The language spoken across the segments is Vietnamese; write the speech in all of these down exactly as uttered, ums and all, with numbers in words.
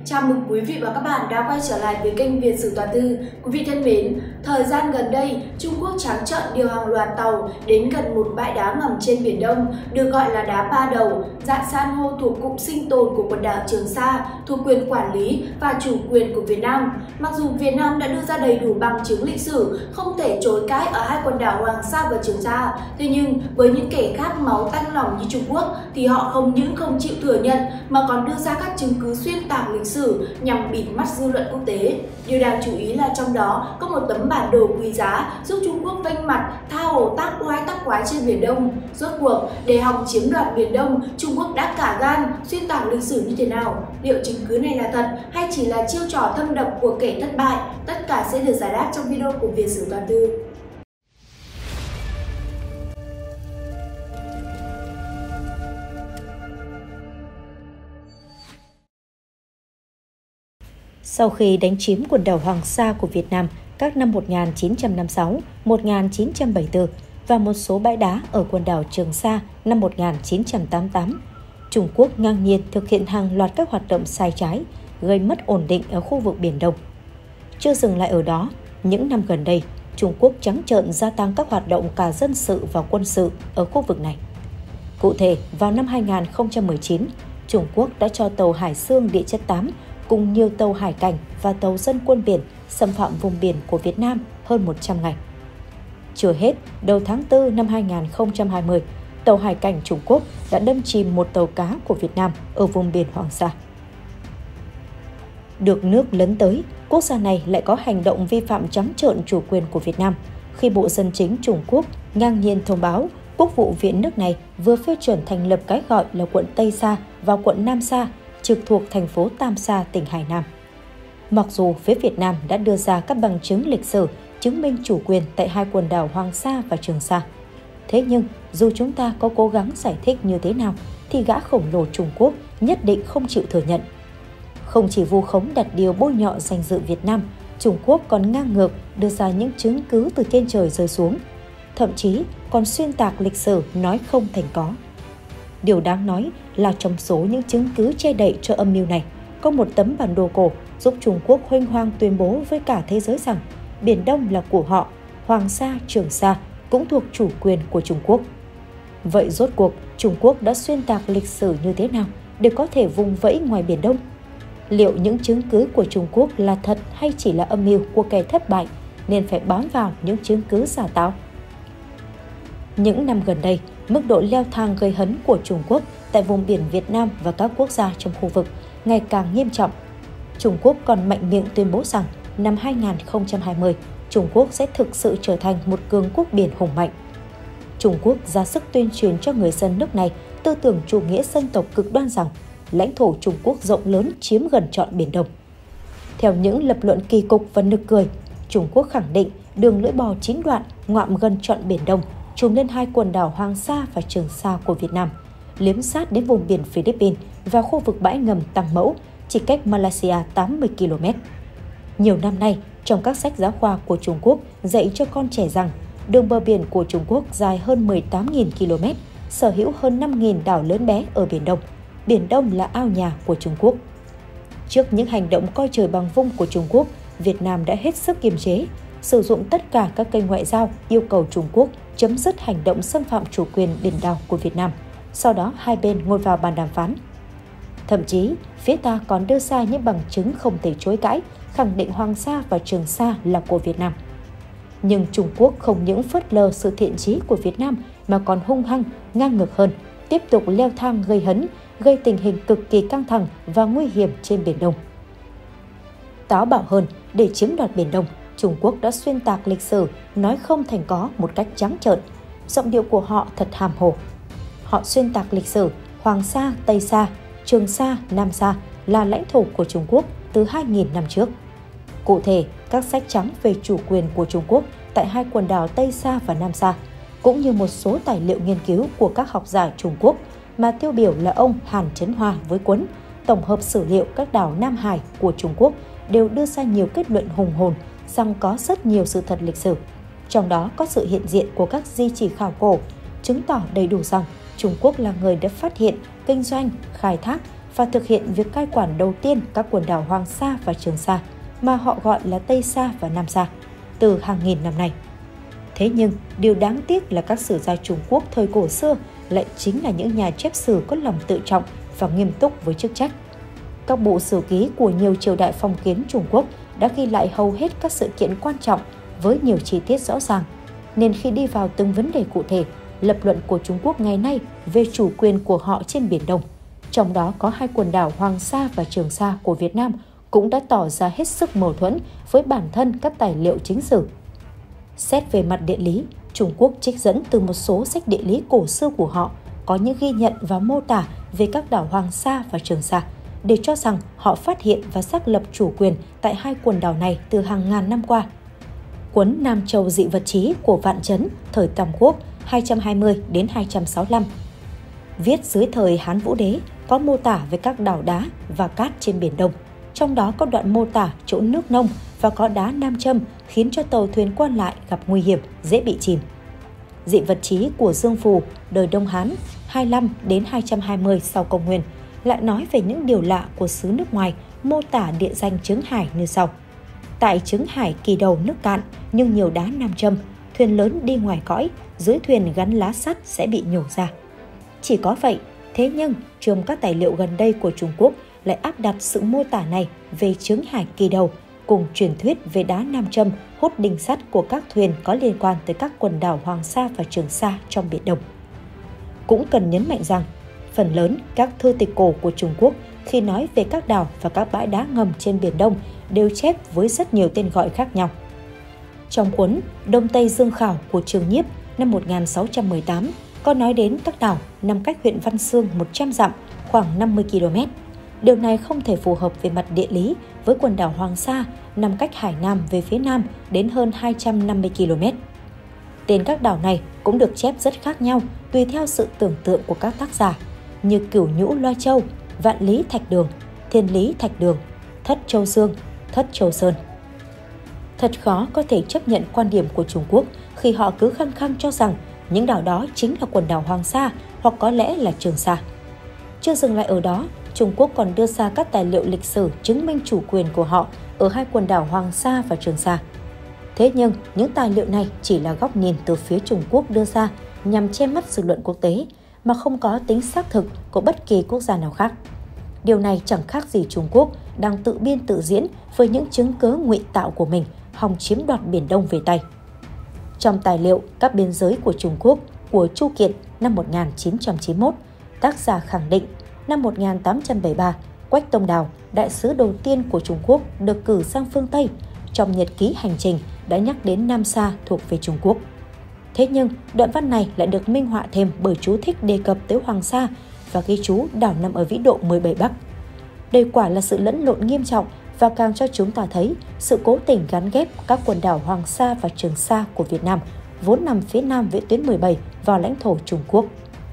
Chào mừng quý vị và các bạn đã quay trở lại với kênh Việt Sử Toàn Thư. Quý vị thân mến, thời gian gần đây, Trung Quốc trắng trợn điều hàng loạt tàu đến gần một bãi đá ngầm trên Biển Đông, được gọi là đá ba đầu, dạng san hô thuộc cụm sinh tồn của quần đảo Trường Sa, thuộc quyền quản lý và chủ quyền của Việt Nam. Mặc dù Việt Nam đã đưa ra đầy đủ bằng chứng lịch sử, không thể chối cãi ở hai quần đảo Hoàng Sa và Trường Sa, thế nhưng với những kẻ khát máu tanh lòng như Trung Quốc thì họ không những không chịu thừa nhận mà còn đưa ra các chứng cứ xuyên tạc lịch sử nhằm bịt mắt dư luận quốc tế. Điều đáng chú ý là trong đó có một tấm bản đồ quý giá giúp Trung Quốc vênh mặt tha hồ tác oai tác quái trên Biển Đông. Rốt cuộc, để hòng chiếm đoạt Biển Đông, Trung Quốc đã cả gan xuyên tạc lịch sử như thế nào? Liệu chứng cứ này là thật hay chỉ là chiêu trò thâm độc của kẻ thất bại? Tất cả sẽ được giải đáp trong video của Việt Sử Toàn Thư. Sau khi đánh chiếm quần đảo Hoàng Sa của Việt Nam các năm một nghìn chín trăm năm mươi sáu, một nghìn chín trăm bảy mươi tư và một số bãi đá ở quần đảo Trường Sa năm một nghìn chín trăm tám mươi tám, Trung Quốc ngang nhiên thực hiện hàng loạt các hoạt động sai trái, gây mất ổn định ở khu vực Biển Đông. Chưa dừng lại ở đó, những năm gần đây, Trung Quốc trắng trợn gia tăng các hoạt động cả dân sự và quân sự ở khu vực này. Cụ thể, vào năm hai nghìn không trăm mười chín, Trung Quốc đã cho tàu Hải Dương Địa Chất tám cùng nhiều tàu hải cảnh và tàu dân quân biển xâm phạm vùng biển của Việt Nam hơn một trăm ngày. Chưa hết, đầu tháng tư năm hai nghìn không trăm hai mươi, tàu hải cảnh Trung Quốc đã đâm chìm một tàu cá của Việt Nam ở vùng biển Hoàng Sa. Được nước lấn tới, quốc gia này lại có hành động vi phạm trắng trợn chủ quyền của Việt Nam khi Bộ Dân chính Trung Quốc ngang nhiên thông báo Quốc vụ viện nước này vừa phê chuẩn thành lập cái gọi là quận Tây Sa và quận Nam Sa, trực thuộc thành phố Tam Sa, tỉnh Hải Nam. Mặc dù phía Việt Nam đã đưa ra các bằng chứng lịch sử chứng minh chủ quyền tại hai quần đảo Hoàng Sa và Trường Sa, thế nhưng dù chúng ta có cố gắng giải thích như thế nào thì gã khổng lồ Trung Quốc nhất định không chịu thừa nhận. Không chỉ vu khống đặt điều bôi nhọ danh dự Việt Nam, Trung Quốc còn ngang ngược đưa ra những chứng cứ từ trên trời rơi xuống, thậm chí còn xuyên tạc lịch sử nói không thành có. Điều đáng nói là trong số những chứng cứ che đậy cho âm mưu này, có một tấm bản đồ cổ giúp Trung Quốc huênh hoang tuyên bố với cả thế giới rằng Biển Đông là của họ, Hoàng Sa, Trường Sa cũng thuộc chủ quyền của Trung Quốc. Vậy rốt cuộc Trung Quốc đã xuyên tạc lịch sử như thế nào để có thể vùng vẫy ngoài Biển Đông? Liệu những chứng cứ của Trung Quốc là thật hay chỉ là âm mưu của kẻ thất bại nên phải bám vào những chứng cứ giả tạo? Những năm gần đây, mức độ leo thang gây hấn của Trung Quốc tại vùng biển Việt Nam và các quốc gia trong khu vực ngày càng nghiêm trọng. Trung Quốc còn mạnh miệng tuyên bố rằng năm hai nghìn không trăm hai mươi, Trung Quốc sẽ thực sự trở thành một cường quốc biển hùng mạnh. Trung Quốc ra sức tuyên truyền cho người dân nước này tư tưởng chủ nghĩa dân tộc cực đoan rằng lãnh thổ Trung Quốc rộng lớn chiếm gần trọn Biển Đông. Theo những lập luận kỳ cục và nực cười, Trung Quốc khẳng định đường lưỡi bò chín đoạn ngoạm gần trọn Biển Đông trùm lên hai quần đảo Hoàng Sa và Trường Sa của Việt Nam, liếm sát đến vùng biển Philippines và khu vực bãi ngầm Tăng Mẫu, chỉ cách Malaysia tám mươi ki lô mét. Nhiều năm nay, trong các sách giáo khoa của Trung Quốc dạy cho con trẻ rằng đường bờ biển của Trung Quốc dài hơn mười tám nghìn ki lô mét, sở hữu hơn năm nghìn đảo lớn bé ở Biển Đông. Biển Đông là ao nhà của Trung Quốc. Trước những hành động coi trời bằng vung của Trung Quốc, Việt Nam đã hết sức kiềm chế, sử dụng tất cả các kênh ngoại giao yêu cầu Trung Quốc chấm dứt hành động xâm phạm chủ quyền biển đảo của Việt Nam. Sau đó hai bên ngồi vào bàn đàm phán. Thậm chí, phía ta còn đưa ra những bằng chứng không thể chối cãi, khẳng định Hoàng Sa và Trường Sa là của Việt Nam. Nhưng Trung Quốc không những phớt lờ sự thiện chí của Việt Nam mà còn hung hăng, ngang ngược hơn, tiếp tục leo thang gây hấn, gây tình hình cực kỳ căng thẳng và nguy hiểm trên Biển Đông. Táo bạo hơn, để chiếm đoạt Biển Đông, Trung Quốc đã xuyên tạc lịch sử, nói không thành có một cách trắng trợn. Giọng điệu của họ thật hàm hồ. Họ xuyên tạc lịch sử Hoàng Sa, Tây Sa, Trường Sa, Nam Sa là lãnh thổ của Trung Quốc từ hai nghìn năm trước. Cụ thể, các sách trắng về chủ quyền của Trung Quốc tại hai quần đảo Tây Sa và Nam Sa, cũng như một số tài liệu nghiên cứu của các học giả Trung Quốc mà tiêu biểu là ông Hàn Trấn Hoa với cuốn Tổng hợp sử liệu các đảo Nam Hải của Trung Quốc đều đưa ra nhiều kết luận hùng hồn rằng có rất nhiều sự thật lịch sử. Trong đó có sự hiện diện của các di chỉ khảo cổ, chứng tỏ đầy đủ rằng Trung Quốc là người đã phát hiện, kinh doanh, khai thác và thực hiện việc cai quản đầu tiên các quần đảo Hoàng Sa và Trường Sa, mà họ gọi là Tây Sa và Nam Sa, từ hàng nghìn năm nay. Thế nhưng, điều đáng tiếc là các sử gia Trung Quốc thời cổ xưa lại chính là những nhà chép sử có lòng tự trọng và nghiêm túc với chức trách. Các bộ sử ký của nhiều triều đại phong kiến Trung Quốc đã ghi lại hầu hết các sự kiện quan trọng với nhiều chi tiết rõ ràng, nên khi đi vào từng vấn đề cụ thể, lập luận của Trung Quốc ngày nay về chủ quyền của họ trên Biển Đông, trong đó có hai quần đảo Hoàng Sa và Trường Sa của Việt Nam, cũng đã tỏ ra hết sức mâu thuẫn với bản thân các tài liệu chính sử. Xét về mặt địa lý, Trung Quốc trích dẫn từ một số sách địa lý cổ xưa của họ có những ghi nhận và mô tả về các đảo Hoàng Sa và Trường Sa, để cho rằng họ phát hiện và xác lập chủ quyền tại hai quần đảo này từ hàng ngàn năm qua. Cuốn Nam Châu Dị Vật Chí của Vạn Chấn, thời Tam Quốc hai trăm hai mươi đến hai trăm sáu mươi lăm, viết dưới thời Hán Vũ Đế, có mô tả về các đảo đá và cát trên Biển Đông. Trong đó có đoạn mô tả chỗ nước nông và có đá nam châm khiến cho tàu thuyền qua lại gặp nguy hiểm, dễ bị chìm. Dị Vật Chí của Dương Phù, đời Đông Hán hai mươi lăm đến hai trăm hai mươi sau công nguyên, lại nói về những điều lạ của xứ nước ngoài, mô tả địa danh Trứng Hải như sau. Tại Trứng Hải kỳ đầu nước cạn nhưng nhiều đá nam châm, thuyền lớn đi ngoài cõi, dưới thuyền gắn lá sắt sẽ bị nhổ ra. Chỉ có vậy, thế nhưng trong các tài liệu gần đây của Trung Quốc lại áp đặt sự mô tả này về Trứng Hải kỳ đầu cùng truyền thuyết về đá nam châm hút đinh sắt của các thuyền có liên quan tới các quần đảo Hoàng Sa và Trường Sa trong Biển Đông. Cũng cần nhấn mạnh rằng, phần lớn các thư tịch cổ của Trung Quốc khi nói về các đảo và các bãi đá ngầm trên Biển Đông đều chép với rất nhiều tên gọi khác nhau. Trong cuốn Đông Tây Dương Khảo của Trường Nhiếp năm một nghìn sáu trăm mười tám có nói đến các đảo nằm cách huyện Văn Xương một trăm dặm, khoảng năm mươi ki lô mét. Điều này không thể phù hợp về mặt địa lý với quần đảo Hoàng Sa nằm cách Hải Nam về phía nam đến hơn hai trăm năm mươi ki lô mét. Tên các đảo này cũng được chép rất khác nhau tùy theo sự tưởng tượng của các tác giả, như Cửu Nhũ Loa Châu, Vạn Lý Thạch Đường, Thiên Lý Thạch Đường, Thất Châu Dương, Thất Châu Sơn. Thật khó có thể chấp nhận quan điểm của Trung Quốc khi họ cứ khăng khăng cho rằng những đảo đó chính là quần đảo Hoàng Sa hoặc có lẽ là Trường Sa. Chưa dừng lại ở đó, Trung Quốc còn đưa ra các tài liệu lịch sử chứng minh chủ quyền của họ ở hai quần đảo Hoàng Sa và Trường Sa. Thế nhưng, những tài liệu này chỉ là góc nhìn từ phía Trung Quốc đưa ra nhằm che mắt dư luận quốc tế, mà không có tính xác thực của bất kỳ quốc gia nào khác. Điều này chẳng khác gì Trung Quốc đang tự biên tự diễn với những chứng cớ ngụy tạo của mình, hòng chiếm đoạt Biển Đông về tay. Trong tài liệu Các biên giới của Trung Quốc của Chu Kiệt năm một nghìn chín trăm chín mươi mốt, tác giả khẳng định năm một nghìn tám trăm bảy mươi ba, Quách Tông Đào, đại sứ đầu tiên của Trung Quốc được cử sang phương Tây, trong nhật ký hành trình đã nhắc đến Nam Sa thuộc về Trung Quốc. Thế nhưng, đoạn văn này lại được minh họa thêm bởi chú thích đề cập tới Hoàng Sa và ghi chú đảo nằm ở vĩ độ mười bảy Bắc. Đây quả là sự lẫn lộn nghiêm trọng và càng cho chúng ta thấy sự cố tình gắn ghép các quần đảo Hoàng Sa và Trường Sa của Việt Nam, vốn nằm phía nam vĩ tuyến mười bảy, vào lãnh thổ Trung Quốc.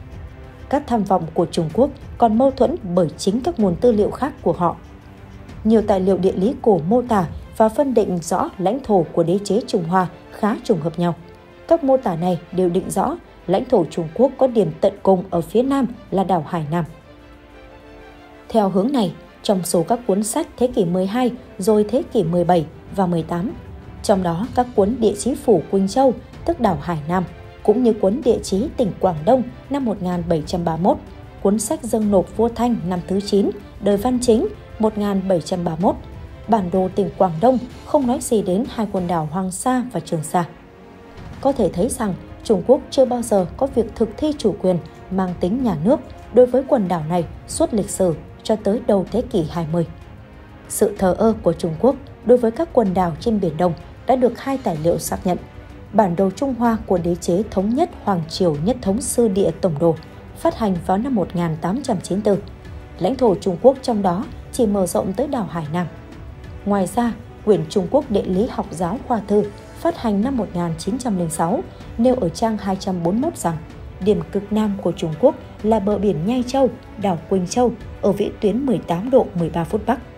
Các tham vọng của Trung Quốc còn mâu thuẫn bởi chính các nguồn tư liệu khác của họ. Nhiều tài liệu địa lý cổ mô tả và phân định rõ lãnh thổ của đế chế Trung Hoa khá trùng hợp nhau. Các mô tả này đều định rõ lãnh thổ Trung Quốc có điểm tận cùng ở phía nam là đảo Hải Nam. Theo hướng này, trong số các cuốn sách thế kỷ mười hai rồi thế kỷ mười bảy và mười tám, trong đó các cuốn Địa chí phủ Quỳnh Châu, tức đảo Hải Nam, cũng như cuốn Địa chí tỉnh Quảng Đông năm một nghìn bảy trăm ba mươi mốt, cuốn sách dâng nộp vua Thanh năm thứ chín, đời Văn Chính một nghìn bảy trăm ba mươi mốt, bản đồ tỉnh Quảng Đông không nói gì đến hai quần đảo Hoàng Sa và Trường Sa. Có thể thấy rằng Trung Quốc chưa bao giờ có việc thực thi chủ quyền mang tính nhà nước đối với quần đảo này suốt lịch sử cho tới đầu thế kỷ hai mươi. Sự thờ ơ của Trung Quốc đối với các quần đảo trên Biển Đông đã được hai tài liệu xác nhận. Bản đồ Trung Hoa của đế chế thống nhất Hoàng Triều Nhất Thống Sư Địa Tổng Đồ, phát hành vào năm một nghìn tám trăm chín mươi tư. Lãnh thổ Trung Quốc trong đó chỉ mở rộng tới đảo Hải Nam. Ngoài ra, quyển Trung Quốc Địa lý học giáo khoa thư phát hành năm một nghìn chín trăm lẻ sáu nêu ở trang hai trăm bốn mươi mốt rằng điểm cực nam của Trung Quốc là bờ biển Nhai Châu, đảo Quỳnh Châu ở vĩ tuyến mười tám độ mười ba phút Bắc.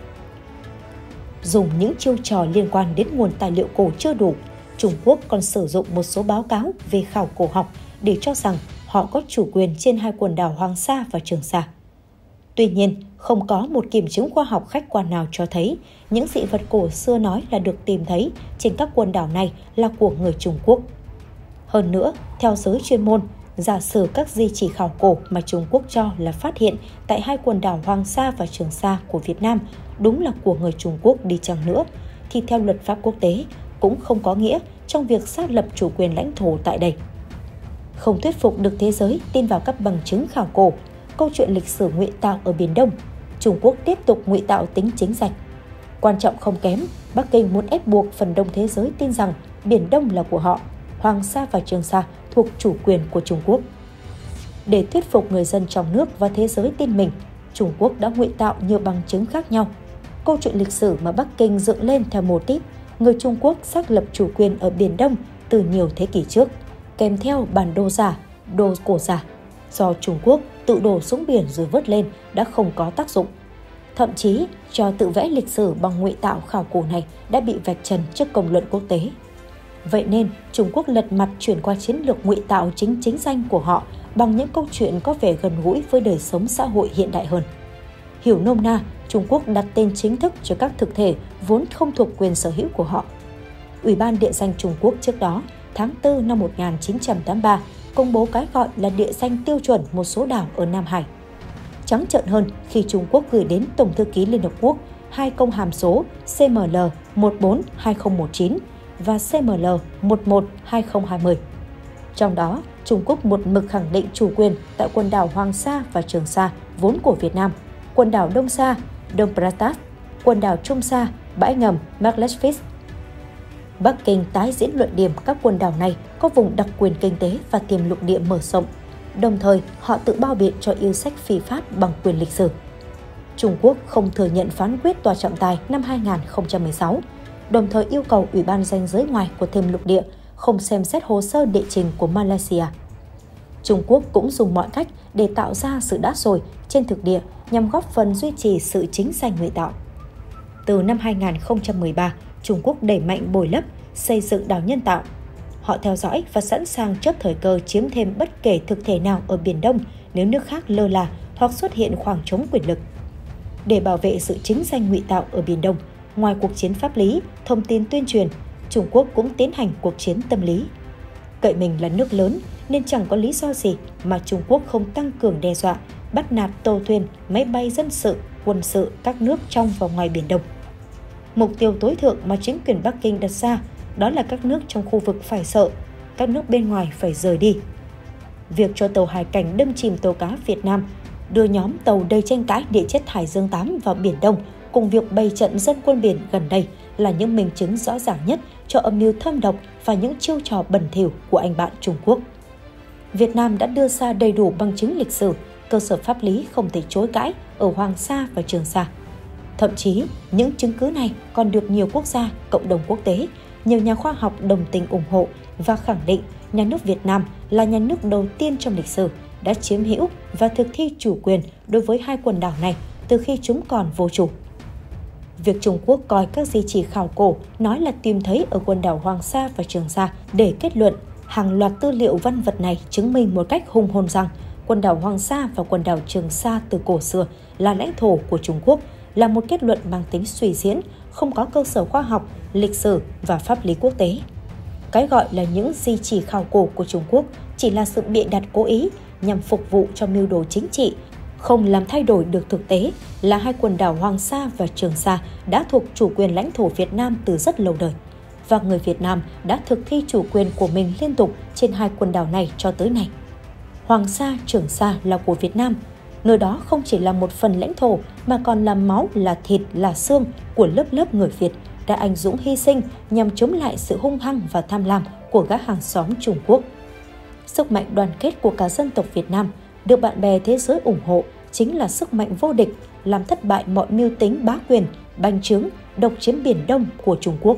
Dùng những chiêu trò liên quan đến nguồn tài liệu cổ chưa đủ, Trung Quốc còn sử dụng một số báo cáo về khảo cổ học để cho rằng họ có chủ quyền trên hai quần đảo Hoàng Sa và Trường Sa. Tuy nhiên, không có một kiểm chứng khoa học khách quan nào cho thấy những dị vật cổ xưa nói là được tìm thấy trên các quần đảo này là của người Trung Quốc. Hơn nữa, theo giới chuyên môn, giả sử các di chỉ khảo cổ mà Trung Quốc cho là phát hiện tại hai quần đảo Hoàng Sa và Trường Sa của Việt Nam đúng là của người Trung Quốc đi chăng nữa, thì theo luật pháp quốc tế cũng không có nghĩa trong việc xác lập chủ quyền lãnh thổ tại đây. Không thuyết phục được thế giới tin vào các bằng chứng khảo cổ, câu chuyện lịch sử ngụy tạo ở Biển Đông, Trung Quốc tiếp tục ngụy tạo tính chính danh. Quan trọng không kém, Bắc Kinh muốn ép buộc phần đông thế giới tin rằng Biển Đông là của họ, Hoàng Sa và Trường Sa thuộc chủ quyền của Trung Quốc. Để thuyết phục người dân trong nước và thế giới tin mình, Trung Quốc đã ngụy tạo nhiều bằng chứng khác nhau. Câu chuyện lịch sử mà Bắc Kinh dựng lên theo mô típ người Trung Quốc xác lập chủ quyền ở Biển Đông từ nhiều thế kỷ trước, kèm theo bản đồ giả, đồ cổ giả, do Trung Quốc tự đổ xuống biển rồi vớt lên đã không có tác dụng. Thậm chí, trò tự vẽ lịch sử bằng ngụy tạo khảo cổ này đã bị vạch trần trước công luận quốc tế. Vậy nên, Trung Quốc lật mặt chuyển qua chiến lược ngụy tạo chính chính danh của họ bằng những câu chuyện có vẻ gần gũi với đời sống xã hội hiện đại hơn. Hiểu nôm na, Trung Quốc đặt tên chính thức cho các thực thể vốn không thuộc quyền sở hữu của họ. Ủy ban Địa danh Trung Quốc trước đó, tháng tư năm một nghìn chín trăm tám mươi ba, công bố cái gọi là địa danh tiêu chuẩn một số đảo ở Nam Hải. Trắng trợn hơn khi Trung Quốc gửi đến Tổng thư ký Liên Hợp Quốc hai công hàm số C M L một bốn hai không một chín và C M L một một hai không hai không. Trong đó, Trung Quốc một mực khẳng định chủ quyền tại quần đảo Hoàng Sa và Trường Sa vốn của Việt Nam, quần đảo Đông Sa, Đông Pratas, quần đảo Trung Sa, bãi ngầm Maldives. Bắc Kinh tái diễn luận điểm các quần đảo này có vùng đặc quyền kinh tế và tiềm lục địa mở rộng. Đồng thời, họ tự bao biện cho yêu sách phi pháp bằng quyền lịch sử. Trung Quốc không thừa nhận phán quyết tòa trọng tài năm hai nghìn không trăm mười sáu, đồng thời yêu cầu Ủy ban ranh giới ngoài của thềm lục địa không xem xét hồ sơ địa trình của Malaysia. Trung Quốc cũng dùng mọi cách để tạo ra sự đá sồi trên thực địa nhằm góp phần duy trì sự chính danh ngụy tạo. Từ năm hai nghìn không trăm mười ba, Trung Quốc đẩy mạnh bồi lấp, xây dựng đảo nhân tạo. Họ theo dõi và sẵn sàng chớp thời cơ chiếm thêm bất kể thực thể nào ở Biển Đông nếu nước khác lơ là hoặc xuất hiện khoảng trống quyền lực. Để bảo vệ sự chính danh ngụy tạo ở Biển Đông, ngoài cuộc chiến pháp lý, thông tin tuyên truyền, Trung Quốc cũng tiến hành cuộc chiến tâm lý. Cậy mình là nước lớn nên chẳng có lý do gì mà Trung Quốc không tăng cường đe dọa, bắt nạt tàu thuyền, máy bay dân sự, quân sự các nước trong và ngoài Biển Đông. Mục tiêu tối thượng mà chính quyền Bắc Kinh đặt ra đó là các nước trong khu vực phải sợ, các nước bên ngoài phải rời đi. Việc cho tàu hải cảnh đâm chìm tàu cá Việt Nam, đưa nhóm tàu đầy tranh cãi địa chất Hải Dương tám vào Biển Đông cùng việc bày trận dân quân biển gần đây là những minh chứng rõ ràng nhất cho âm mưu thâm độc và những chiêu trò bẩn thỉu của anh bạn Trung Quốc. Việt Nam đã đưa ra đầy đủ bằng chứng lịch sử, cơ sở pháp lý không thể chối cãi ở Hoàng Sa và Trường Sa. Thậm chí, những chứng cứ này còn được nhiều quốc gia, cộng đồng quốc tế, nhiều nhà khoa học đồng tình ủng hộ và khẳng định nhà nước Việt Nam là nhà nước đầu tiên trong lịch sử đã chiếm hữu và thực thi chủ quyền đối với hai quần đảo này từ khi chúng còn vô chủ. Việc Trung Quốc coi các di chỉ khảo cổ nói là tìm thấy ở quần đảo Hoàng Sa và Trường Sa để kết luận, hàng loạt tư liệu văn vật này chứng minh một cách hùng hồn rằng quần đảo Hoàng Sa và quần đảo Trường Sa từ cổ xưa là lãnh thổ của Trung Quốc là một kết luận mang tính suy diễn, không có cơ sở khoa học, lịch sử và pháp lý quốc tế. Cái gọi là những di chỉ khảo cổ của Trung Quốc chỉ là sự bịa đặt cố ý nhằm phục vụ cho mưu đồ chính trị, không làm thay đổi được thực tế là hai quần đảo Hoàng Sa và Trường Sa đã thuộc chủ quyền lãnh thổ Việt Nam từ rất lâu đời. Và người Việt Nam đã thực thi chủ quyền của mình liên tục trên hai quần đảo này cho tới nay. Hoàng Sa, Trường Sa là của Việt Nam. Nơi đó không chỉ là một phần lãnh thổ mà còn là máu, là thịt, là xương của lớp lớp người Việt đã anh dũng hy sinh nhằm chống lại sự hung hăng và tham lam của các hàng xóm Trung Quốc. Sức mạnh đoàn kết của cả dân tộc Việt Nam được bạn bè thế giới ủng hộ chính là sức mạnh vô địch làm thất bại mọi mưu tính bá quyền, bành trướng, độc chiếm Biển Đông của Trung Quốc.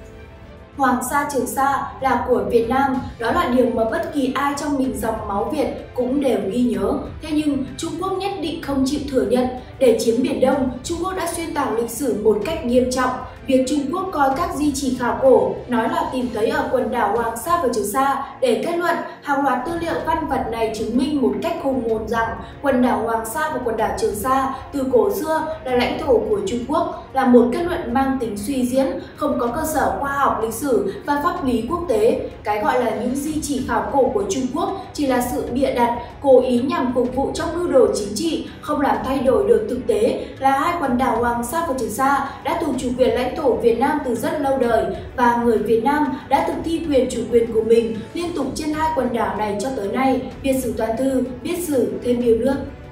Hoàng Sa Trường Sa là của Việt Nam, đó là điều mà bất kỳ ai trong mình dòng máu Việt cũng đều ghi nhớ. Thế nhưng Trung Quốc nhất định không chịu thừa nhận, Để chiếm Biển Đông, Trung Quốc đã xuyên tạc lịch sử một cách nghiêm trọng. Việc Trung Quốc coi các di chỉ khảo cổ nói là tìm thấy ở quần đảo Hoàng Sa và Trường Sa để kết luận, hàng loạt tư liệu văn vật này chứng minh một cách hùng hồn rằng quần đảo Hoàng Sa và quần đảo Trường Sa từ cổ xưa là lãnh thổ của Trung Quốc, là một kết luận mang tính suy diễn, không có cơ sở khoa học lịch sử và pháp lý quốc tế. Cái gọi là những di chỉ khảo cổ của Trung Quốc chỉ là sự bịa đặt, cố ý nhằm phục vụ trong mưu đồ chính trị, không làm thay đổi được thực tế là hai quần đảo Hoàng Sa và Trường Sa đã thuộc chủ quyền lãnh thổ Việt Nam từ rất lâu đời và người Việt Nam đã thực thi quyền chủ quyền của mình liên tục trên hai quần đảo này cho tới nay. Việt Sử Toàn Thư, biết sử thêm yêu nước.